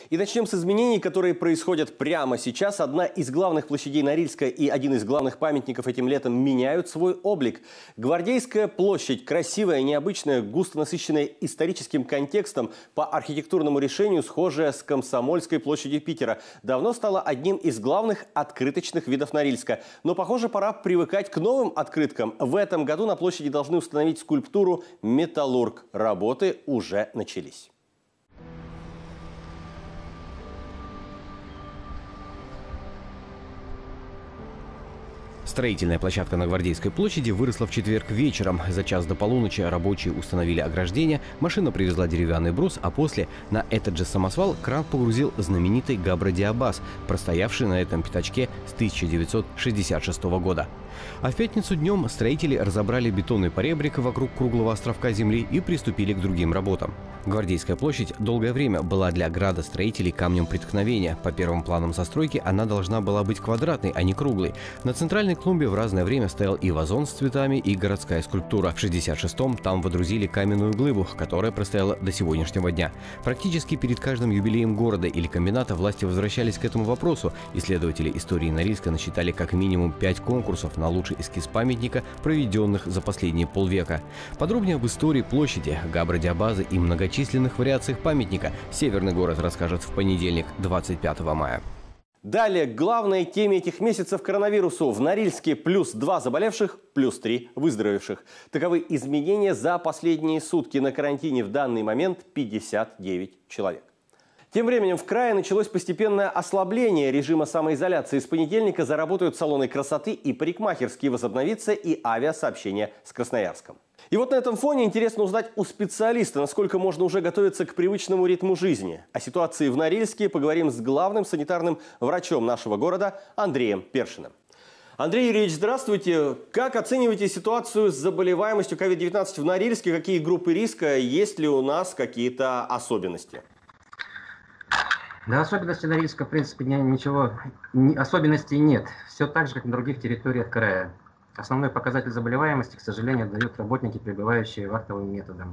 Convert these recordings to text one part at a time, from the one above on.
И начнем с изменений, которые происходят прямо сейчас. Одна из главных площадей Норильска и один из главных памятников этим летом меняют свой облик. Гвардейская площадь, красивая, необычная, густо насыщенная историческим контекстом, по архитектурному решению схожая с Комсомольской площадью Питера, давно стала одним из главных открыточных видов Норильска. Но, похоже, пора привыкать к новым открыткам. В этом году на площади должны установить скульптуру «Металлург». Работы уже начались. Строительная площадка на Гвардейской площади выросла в четверг вечером. За час до полуночи рабочие установили ограждение, машина привезла деревянный брус, а после на этот же самосвал кран погрузил знаменитый габрадиабаз, простоявший на этом пятачке с 1966 года. А в пятницу днем строители разобрали бетонный поребрик вокруг круглого островка земли и приступили к другим работам. Гвардейская площадь долгое время была для градостроителей камнем преткновения. По первым планам застройки она должна была быть квадратной, а не круглой. На центральной клумбе в разное время стоял и вазон с цветами, и городская скульптура. В 66-м там водрузили каменную глыбу, которая простояла до сегодняшнего дня. Практически перед каждым юбилеем города или комбината власти возвращались к этому вопросу. Исследователи истории Норильска насчитали как минимум 5 конкурсов на лучший эскиз памятника, проведенных за последние полвека. Подробнее об истории площади, габрадиабазы и многочисленных вариациях памятника «Северный город» расскажет в понедельник, 25 мая. Далее к главной теме этих месяцев коронавирусу. В Норильске +2 заболевших, +3 выздоровевших. Таковы изменения за последние сутки. На карантине в данный момент 59 человек. Тем временем в крае началось постепенное ослабление режима самоизоляции. С понедельника заработают салоны красоты и парикмахерские, возобновится и авиасообщение с Красноярском. И вот на этом фоне интересно узнать у специалиста, насколько можно уже готовиться к привычному ритму жизни. О ситуации в Норильске поговорим с главным санитарным врачом нашего города Андреем Першиным. Андрей Юрьевич, здравствуйте. Как оцениваете ситуацию с заболеваемостью COVID-19 в Норильске? Какие группы риска? Есть ли у нас какие-то особенности? Да, особенностей Норильска, в принципе, особенностей нет. Все так же, как на других территориях края. Основной показатель заболеваемости, к сожалению, дают работники, прибывающие вахтовым методом.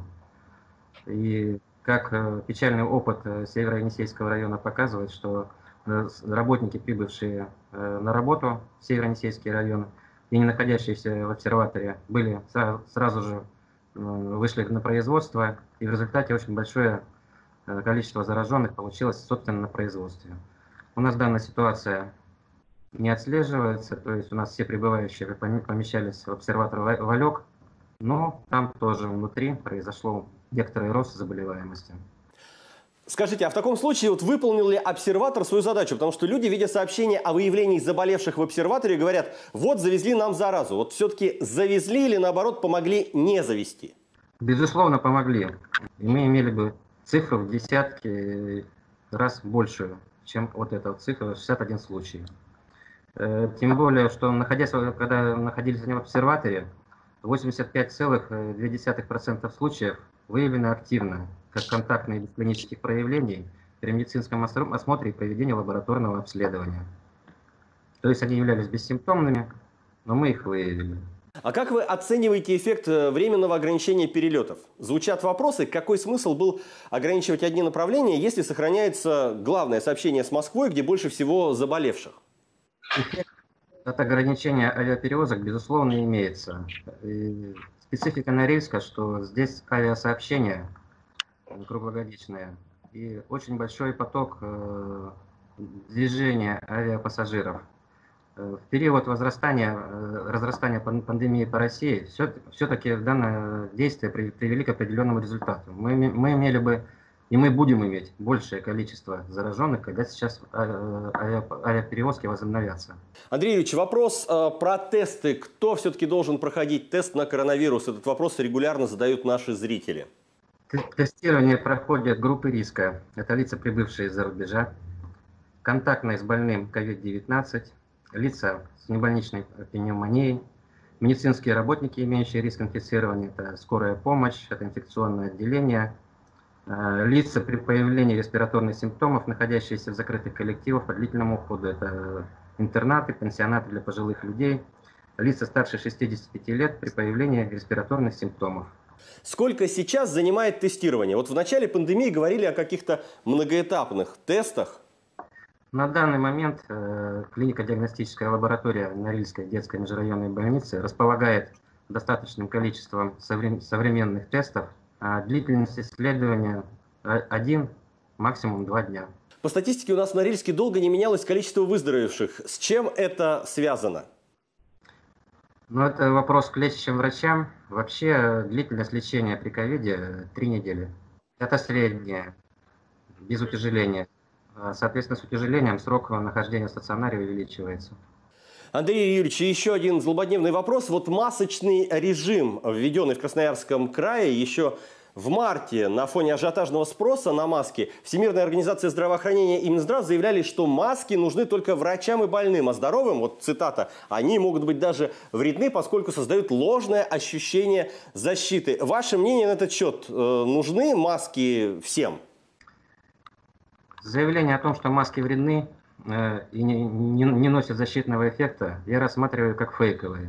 И как печальный опыт Северо-Енисейского района показывает, что работники, прибывшие на работу в Северо-Енисейский район и не находящиеся в обсерваторе, были сразу же вышли на производство, и в результате очень большое количество зараженных получилось, собственно, на производстве. У нас данная ситуация не отслеживается, то есть у нас все прибывающие помещались в обсерватор Валек, но там тоже внутри произошло некоторый рост заболеваемости. Скажите, а в таком случае выполнил ли обсерватор свою задачу? Потому что люди, видя сообщение о выявлении заболевших в обсерваторе, говорят, вот завезли нам заразу. Вот все-таки завезли или наоборот помогли не завести? Безусловно, помогли. И мы имели бы цифру в десятки раз большую, чем вот эта цифра, 61 случай. Тем более, что когда находились они в обсерваторе, 85,2% случаев выявлены активно, как контактные без клинических проявлений при медицинском осмотре и проведении лабораторного обследования. То есть они являлись бессимптомными, но мы их выявили. А как вы оцениваете эффект временного ограничения перелетов? Звучат вопросы, какой смысл был ограничивать одни направления, если сохраняется главное сообщение с Москвой, где больше всего заболевших? Эффект от ограничения авиаперевозок, безусловно, имеется. И специфика Норильска, что здесь авиасообщение круглогодичное и очень большой поток движения авиапассажиров. В период разрастания пандемии по России все-таки данное действие привели к определенному результату. Мы имели бы и мы будем иметь большее количество зараженных, когда сейчас авиаперевозки возобновятся. Андрей Юрьевич, вопрос про тесты. Кто все-таки должен проходить тест на коронавирус? Этот вопрос регулярно задают наши зрители. Тестирование проходят группы риска. Это лица, прибывшие из-за рубежа, контактные с больным COVID-19, лица с небольничной пневмонией, медицинские работники, имеющие риск инфицирования, это скорая помощь, это инфекционное отделение, лица при появлении респираторных симптомов, находящиеся в закрытых коллективах по длительному уходу, это интернаты, пансионаты для пожилых людей, лица старше 65 лет при появлении респираторных симптомов. Сколько сейчас занимает тестирование? Вот в начале пандемии говорили о каких-то многоэтапных тестах. На данный момент клинико-диагностическая лаборатория Норильской детской межрайонной больницы располагает достаточным количеством современных тестов, а длительность исследования 1, максимум 2 дня. По статистике у нас в Норильске долго не менялось количество выздоровевших. С чем это связано? Ну, это вопрос к лечащим врачам. Вообще длительность лечения при ковиде 3 недели. Это среднее, без утяжеления. Соответственно, с утяжелением срок нахождения в стационаре увеличивается. Андрей Юрьевич, еще один злободневный вопрос. Вот масочный режим, введенный в Красноярском крае еще в марте на фоне ажиотажного спроса на маски, Всемирная организация здравоохранения и Минздрав заявляли, что маски нужны только врачам и больным, а здоровым, вот цитата, они могут быть даже вредны, поскольку создают ложное ощущение защиты. Ваше мнение на этот счет? Нужны маски всем? Заявление о том, что маски вредны и не носят защитного эффекта, я рассматриваю как фейковые.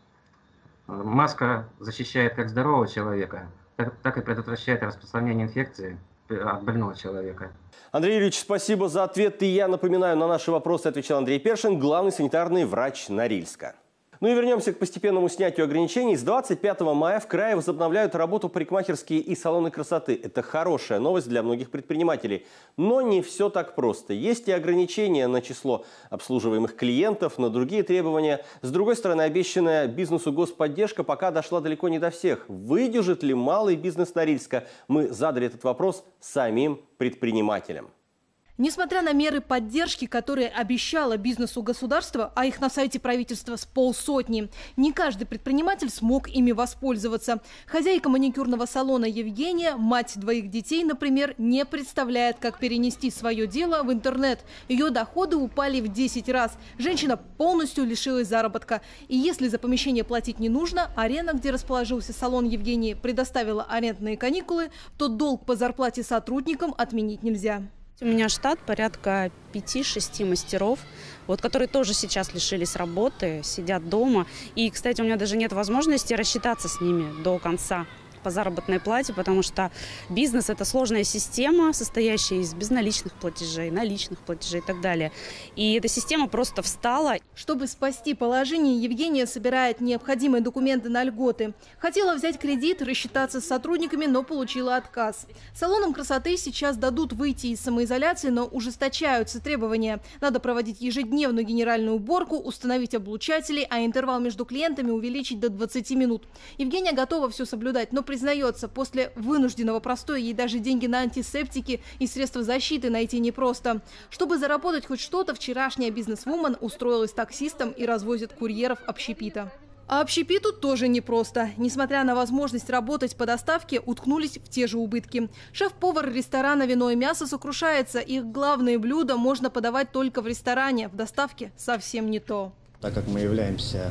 Маска защищает как здорового человека, так и предотвращает распространение инфекции от больного человека. Андрей Юрьевич, спасибо за ответ. И я напоминаю, на наши вопросы отвечал Андрей Першин, главный санитарный врач Норильска. Ну и вернемся к постепенному снятию ограничений. С 25 мая в крае возобновляют работу парикмахерские и салоны красоты. Это хорошая новость для многих предпринимателей. Но не все так просто. Есть и ограничения на число обслуживаемых клиентов, на другие требования. С другой стороны, обещанная бизнесу господдержка пока дошла далеко не до всех. Выдержит ли малый бизнес Норильска? Мы задали этот вопрос самим предпринимателям. Несмотря на меры поддержки, которые обещало бизнесу государство, а их на сайте правительства с 500, не каждый предприниматель смог ими воспользоваться. Хозяйка маникюрного салона Евгения, мать 2 детей, например, не представляет, как перенести свое дело в интернет. Ее доходы упали в 10 раз. Женщина полностью лишилась заработка. И если за помещение платить не нужно, арена, где расположился салон Евгении, предоставила арендные каникулы, то долг по зарплате сотрудникам отменить нельзя. У меня штат порядка 5-6 мастеров, которые тоже сейчас лишились работы, сидят дома. И, кстати, у меня даже нет возможности рассчитаться с ними до конца по заработной плате, потому что бизнес – это сложная система, состоящая из безналичных платежей, наличных платежей и так далее. И эта система просто встала. Чтобы спасти положение, Евгения собирает необходимые документы на льготы. Хотела взять кредит, рассчитаться с сотрудниками, но получила отказ. Салонам красоты сейчас дадут выйти из самоизоляции, но ужесточаются требования. Надо проводить ежедневную генеральную уборку, установить облучатели, а интервал между клиентами увеличить до 20 минут. Евгения готова все соблюдать, но признается, после вынужденного простоя ей даже деньги на антисептики и средства защиты найти непросто. Чтобы заработать хоть что-то, вчерашняя бизнесвумен устроилась таксистом и развозит курьеров общепита. А общепиту тоже непросто. Несмотря на возможность работать по доставке, уткнулись в те же убытки. Шеф-повар ресторана «Вино и мясо» сокрушается. Их главные блюда можно подавать только в ресторане. В доставке совсем не то. Так как мы являемся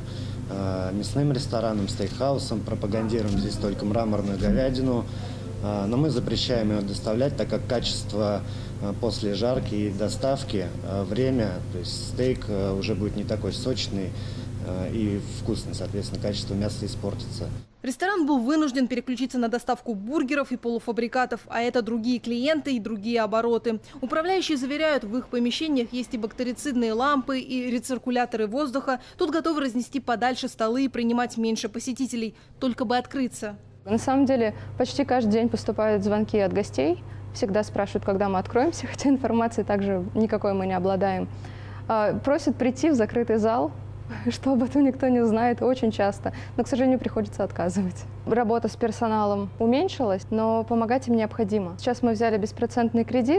мясным рестораном, стейкхаусом, пропагандируем здесь только мраморную говядину, но мы запрещаем ее доставлять, так как качество после жарки и доставки, время, то есть стейк уже будет не такой сочный и вкусный, соответственно, качество мяса испортится. Ресторан был вынужден переключиться на доставку бургеров и полуфабрикатов, а это другие клиенты и другие обороты. Управляющие заверяют, в их помещениях есть и бактерицидные лампы, и рециркуляторы воздуха. Тут готовы разнести подальше столы и принимать меньше посетителей, только бы открыться. На самом деле, почти каждый день поступают звонки от гостей. Всегда спрашивают, когда мы откроемся, хотя информации также никакой мы не обладаем. Просят прийти в закрытый зал, что об этом никто не знает, очень часто. Но, к сожалению, приходится отказывать. Работа с персоналом уменьшилась, но помогать им необходимо. Сейчас мы взяли беспроцентный кредит,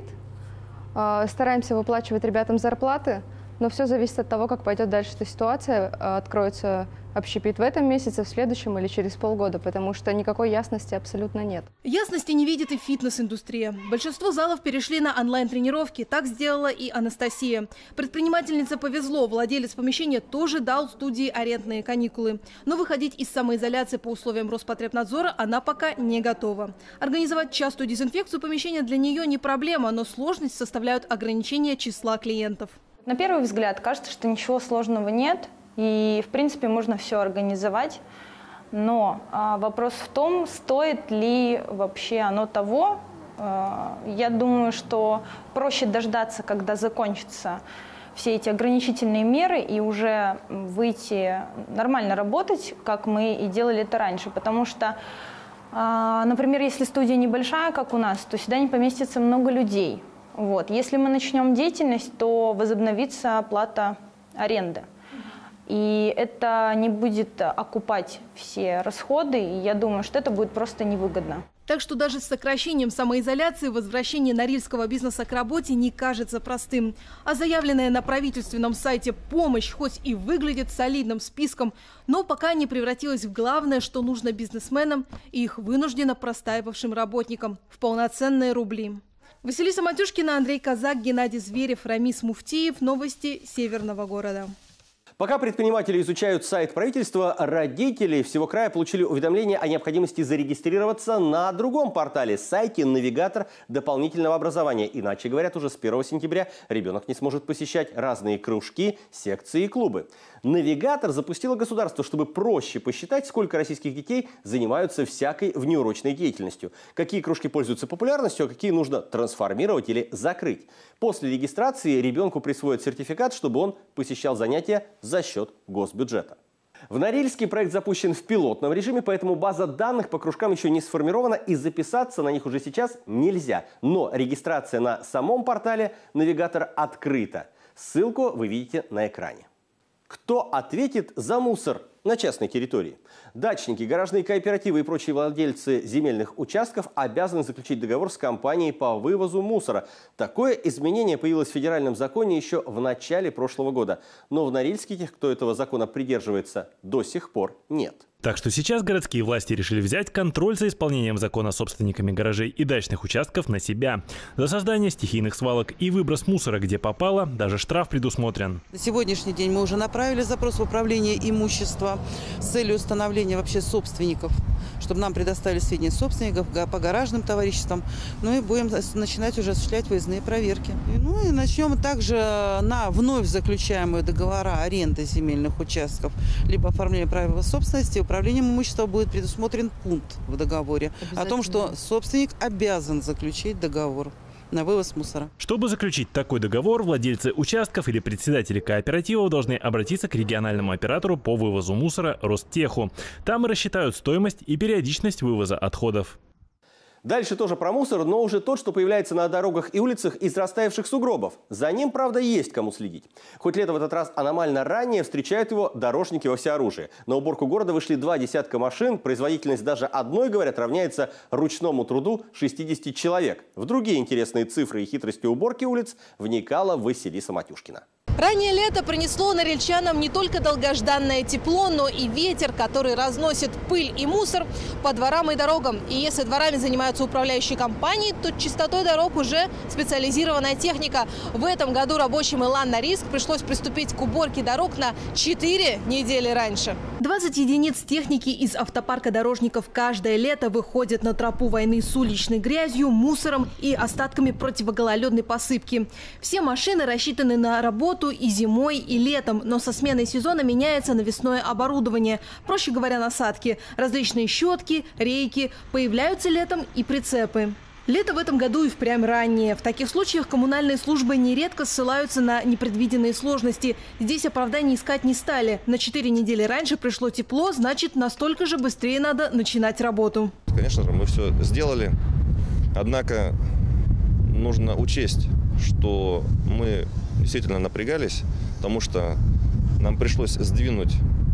стараемся выплачивать ребятам зарплаты, но все зависит от того, как пойдет дальше эта ситуация. Откроется общепит в этом месяце, в следующем или через полгода, потому что никакой ясности абсолютно нет. Ясности не видит и фитнес-индустрия. Большинство залов перешли на онлайн-тренировки. Так сделала и Анастасия. Предпринимательнице повезло. Владелец помещения тоже дал студии арендные каникулы. Но выходить из самоизоляции по условиям Роспотребнадзора она пока не готова. Организовать частую дезинфекцию помещения для нее не проблема, но сложность составляют ограничения числа клиентов. На первый взгляд кажется, что ничего сложного нет. И, в принципе, можно все организовать. Но вопрос в том, стоит ли вообще оно того. Я думаю, что проще дождаться, когда закончатся все эти ограничительные меры, и уже выйти нормально работать, как мы и делали это раньше. Потому что, например, если студия небольшая, как у нас, то сюда не поместится много людей. Вот. Если мы начнем деятельность, то возобновится оплата аренды. И это не будет окупать все расходы, и я думаю, что это будет просто невыгодно. Так что даже с сокращением самоизоляции возвращение норильского бизнеса к работе не кажется простым. А заявленная на правительственном сайте помощь хоть и выглядит солидным списком, но пока не превратилась в главное, что нужно бизнесменам и их вынужденно простаивавшим работникам – в полноценные рубли. Василиса Матюшкина, Андрей Казак, Геннадий Зверев, Рамис Муфтиев. Новости Северного города. Пока предприниматели изучают сайт правительства, родители всего края получили уведомление о необходимости зарегистрироваться на другом портале – сайте «Навигатор дополнительного образования». Иначе, говорят, уже с 1 сентября ребенок не сможет посещать разные кружки, секции и клубы. «Навигатор» запустило государство, чтобы проще посчитать, сколько российских детей занимаются всякой внеурочной деятельностью. Какие кружки пользуются популярностью, а какие нужно трансформировать или закрыть. После регистрации ребенку присвоят сертификат, чтобы он посещал занятия за счет госбюджета. В Норильске проект запущен в пилотном режиме, поэтому база данных по кружкам еще не сформирована и записаться на них уже сейчас нельзя. Но регистрация на самом портале «Навигатор» открыта. Ссылку вы видите на экране. Кто ответит за мусор на частной территории? Дачники, гаражные кооперативы и прочие владельцы земельных участков обязаны заключить договор с компанией по вывозу мусора. Такое изменение появилось в федеральном законе еще в начале прошлого года. Но в Норильске тех, кто этого закона придерживается, до сих пор нет. Так что сейчас городские власти решили взять контроль за исполнением закона собственниками гаражей и дачных участков на себя. За создание стихийных свалок и выброс мусора, где попало, даже штраф предусмотрен. На сегодняшний день мы уже направили запрос в управление имущества с целью установления вообще собственников, чтобы нам предоставили сведения собственников по гаражным товариществам. Ну и будем начинать уже осуществлять выездные проверки. Ну и начнем также на вновь заключаемые договора аренды земельных участков, либо оформления права собственности. Управлением имущества будет предусмотрен пункт в договоре о том, что собственник обязан заключить договор на вывоз мусора. Чтобы заключить такой договор, владельцы участков или председатели кооперативов должны обратиться к региональному оператору по вывозу мусора Ростеху. Там и рассчитают стоимость и периодичность вывоза отходов. Дальше тоже про мусор, но уже тот, что появляется на дорогах и улицах из растаявших сугробов. За ним, правда, есть кому следить. Хоть лето в этот раз аномально ранее, встречают его дорожники во всеоружии. На уборку города вышли 2 десятка машин. Производительность даже одной, говорят, равняется ручному труду 60 человек. В другие интересные цифры и хитрости уборки улиц вникала Василиса Матюшкина. Раннее лето принесло норильчанам не только долгожданное тепло, но и ветер, который разносит пыль и мусор по дворам и дорогам. И если дворами занимаются управляющие компании, то чистотой дорог уже специализированная техника. В этом году рабочим Илан Норильск пришлось приступить к уборке дорог на 4 недели раньше. 20 единиц техники из автопарка дорожников каждое лето выходят на тропу войны с уличной грязью, мусором и остатками противогололедной посыпки. Все машины рассчитаны на работу и зимой, и летом, но со сменой сезона меняется навесное оборудование. Проще говоря, насадки. Различные щетки, рейки. Появляются летом и прицепы. Лето в этом году и впрямь раннее. В таких случаях коммунальные службы нередко ссылаются на непредвиденные сложности. Здесь оправданий искать не стали. На 4 недели раньше пришло тепло, значит, настолько же быстрее надо начинать работу. Конечно же, мы все сделали. Однако нужно учесть, что мы действительно напрягались, потому что нам пришлось сдвинуть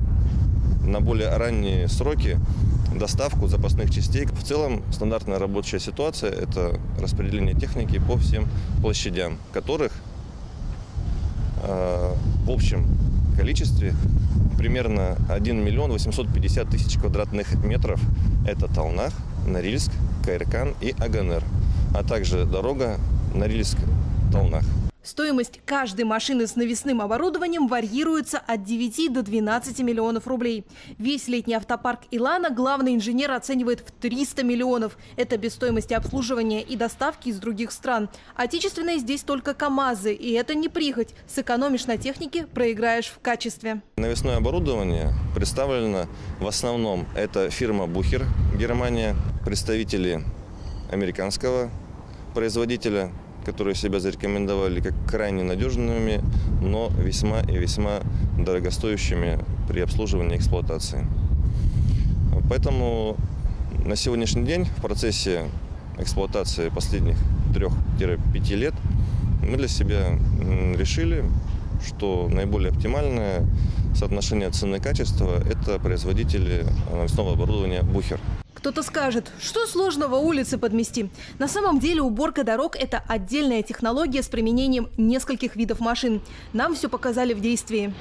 на более ранние сроки доставку запасных частей. В целом стандартная рабочая ситуация – это распределение техники по всем площадям, которых в общем количестве примерно 1 миллион 850 тысяч квадратных метров. Это Талнах, Норильск, Кайркан и Аганер, а также дорога Норильск-Талнах. Стоимость каждой машины с навесным оборудованием варьируется от 9 до 12 миллионов рублей. Весь летний автопарк «Илана» главный инженер оценивает в 300 миллионов. Это без стоимости обслуживания и доставки из других стран. Отечественные здесь только КАМАЗы. И это не прихоть. Сэкономишь на технике, проиграешь в качестве. Навесное оборудование представлено в основном это фирма «Бухер», Германия, представители американского производителя, которые себя зарекомендовали как крайне надежными, но весьма и весьма дорогостоящими при обслуживании и эксплуатации. Поэтому на сегодняшний день в процессе эксплуатации последних 3-5 лет мы для себя решили, что наиболее оптимальное соотношение цены и качества – это производители навесного оборудования «Бухер». Кто-то скажет, что сложного улицы подмести. На самом деле уборка дорог – это отдельная технология с применением нескольких видов машин. Нам все показали в действии.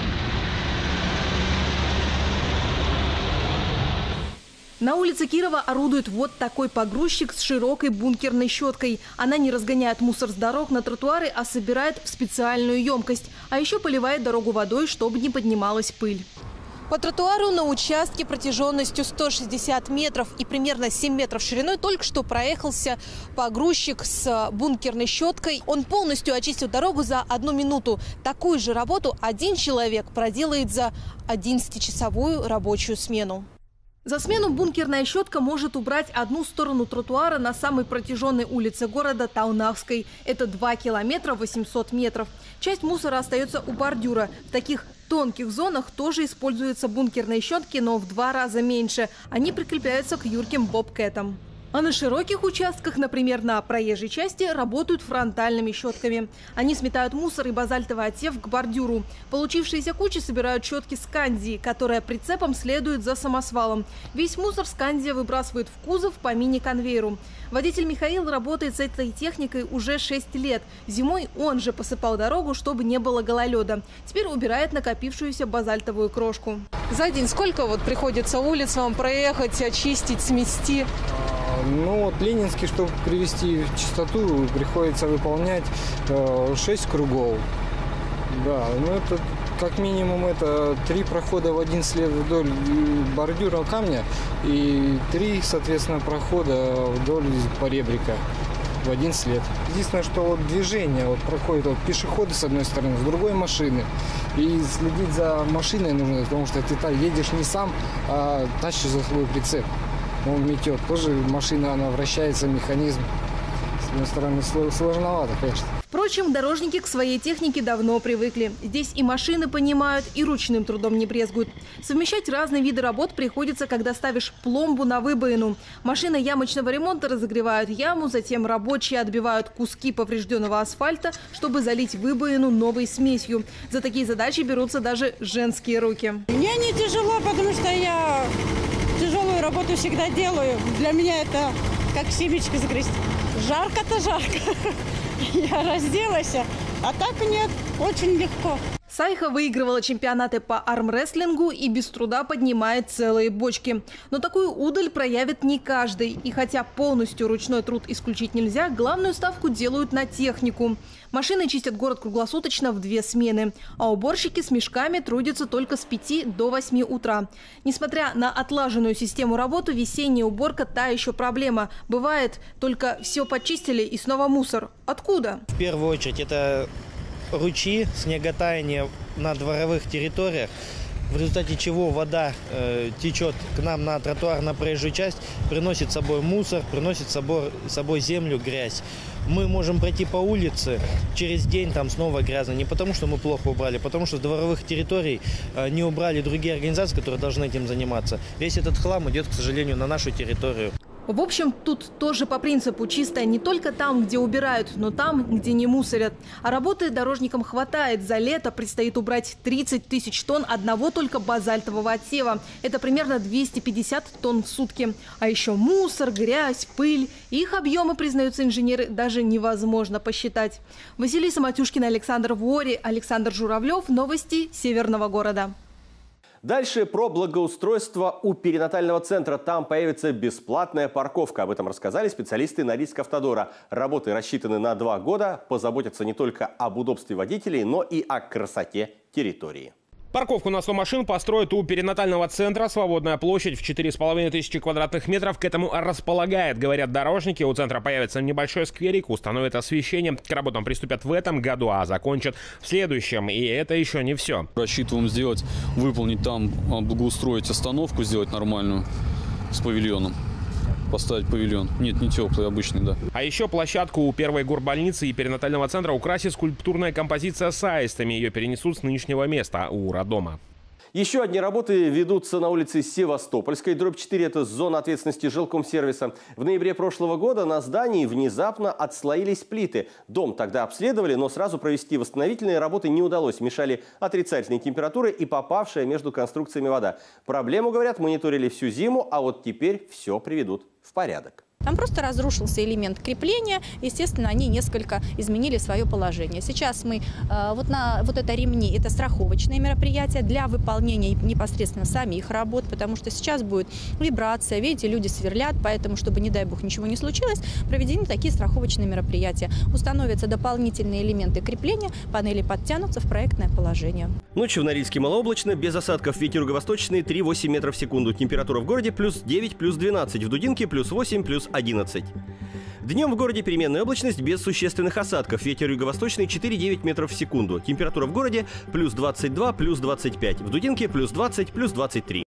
На улице Кирова орудует вот такой погрузчик с широкой бункерной щеткой. Она не разгоняет мусор с дорог на тротуары, а собирает в специальную емкость. А еще поливает дорогу водой, чтобы не поднималась пыль. По тротуару на участке протяженностью 160 метров и примерно 7 метров шириной только что проехался погрузчик с бункерной щеткой. Он полностью очистил дорогу за 1 минуту. Такую же работу один человек проделает за 11-часовую рабочую смену. За смену бункерная щетка может убрать одну сторону тротуара на самой протяженной улице города Таунахской. Это 2 километра 800 метров. Часть мусора остается у бордюра. В таких тонких зонах тоже используются бункерные щетки, но в 2 раза меньше. Они прикрепляются к юрким бобкэтам. А на широких участках, например, на проезжей части, работают фронтальными щетками. Они сметают мусор и базальтовый отсев к бордюру. Получившиеся кучи собирают щетки Скандии, которая прицепом следует за самосвалом. Весь мусор Скандия выбрасывает в кузов по мини-конвейеру. Водитель Михаил работает с этой техникой уже 6 лет. Зимой он же посыпал дорогу, чтобы не было гололеда. Теперь убирает накопившуюся базальтовую крошку. За день сколько приходится улиц вам проехать, очистить, смести? Ну вот Ленинский, чтобы привести в чистоту, приходится выполнять 6 кругов. Да, ну это как минимум это 3 прохода в один след вдоль бордюра камня и 3, соответственно, прохода вдоль поребрика в один след. Единственное, что движение проходит пешеходы с одной стороны, с другой машины. И следить за машиной нужно, потому что ты едешь не сам, а тащишь за свой прицеп. Он метет. Тоже машина, она вращается, механизм. С одной стороны, сложновато, конечно. Впрочем, дорожники к своей технике давно привыкли. Здесь и машины понимают, и ручным трудом не брезгуют. Совмещать разные виды работ приходится, когда ставишь пломбу на выбоину. Машины ямочного ремонта разогревают яму, затем рабочие отбивают куски поврежденного асфальта, чтобы залить выбоину новой смесью. За такие задачи берутся даже женские руки. Мне не тяжело, потому что я тяжелую работу всегда делаю. Для меня это как семечко загрызть. Жарко-то жарко. Я разделась, а так нет, очень легко. Сайха выигрывала чемпионаты по армрестлингу и без труда поднимает целые бочки. Но такую удаль проявит не каждый. И хотя полностью ручной труд исключить нельзя, главную ставку делают на технику. Машины чистят город круглосуточно в 2 смены. А уборщики с мешками трудятся только с 5 до 8 утра. Несмотря на отлаженную систему работы, весенняя уборка – та еще проблема. Бывает, только все почистили и снова мусор. Откуда? В первую очередь это ручьи, снеготаяние на дворовых территориях, в результате чего вода течет к нам на тротуар, на проезжую часть, приносит с собой мусор, приносит с собой землю, грязь. Мы можем пройти по улице, через день там снова грязно. Не потому, что мы плохо убрали, а потому что с дворовых территорий не убрали другие организации, которые должны этим заниматься. Весь этот хлам идет, к сожалению, на нашу территорию. В общем, тут тоже по принципу чисто не только там, где убирают, но там, где не мусорят. А работы дорожникам хватает. За лето предстоит убрать 30 тысяч тонн одного только базальтового отсева. Это примерно 250 тонн в сутки. А еще мусор, грязь, пыль. Их объемы, признаются инженеры, даже невозможно посчитать. Василиса Матюшкина, Александр Вори, Александр Журавлев. Новости Северного города. Дальше про благоустройство у перинатального центра. Там появится бесплатная парковка. Об этом рассказали специалисты Норильск-Автодора. Работы рассчитаны на 2 года. Позаботятся не только об удобстве водителей, но и о красоте территории. Парковку на 100 машин построят у перинатального центра. Свободная площадь в 4500 квадратных метров к этому располагает. Говорят дорожники, у центра появится небольшой скверик, установят освещение. К работам приступят в этом году, а закончат в следующем. И это еще не все. Рассчитываем выполнить там, благоустроить остановку, сделать нормальную с павильоном. Поставить павильон. Нет, не теплый, обычный, да. А еще площадку у первой горбольницы и перинатального центра украсит скульптурная композиция с аистами. Ее перенесут с нынешнего места у роддома. Еще одни работы ведутся на улице Севастопольской, дробь 4, это зона ответственности жилкомсервиса. В ноябре прошлого года на здании внезапно отслоились плиты. Дом тогда обследовали, но сразу провести восстановительные работы не удалось. Мешали отрицательные температуры и попавшая между конструкциями вода. Проблему, говорят, мониторили всю зиму, а вот теперь все приведут в порядок. Там просто разрушился элемент крепления, естественно, они несколько изменили свое положение. Сейчас мы вот это ремни, это страховочные мероприятия для выполнения непосредственно самих работ, потому что сейчас будет вибрация, видите, люди сверлят, поэтому, чтобы, не дай бог, ничего не случилось, проведены такие страховочные мероприятия. Установятся дополнительные элементы крепления, панели подтянутся в проектное положение. Ночью в Норильске малооблачно, без осадков, ветер юго-восточный 3,8 метров в секунду. Температура в городе плюс 9, плюс 12, в Дудинке плюс 8, плюс 11. Днем в городе переменная облачность без существенных осадков. Ветер юго-восточный 4,9 метров в секунду. Температура в городе плюс 22, плюс 25. В Дудинке плюс 20, плюс 23.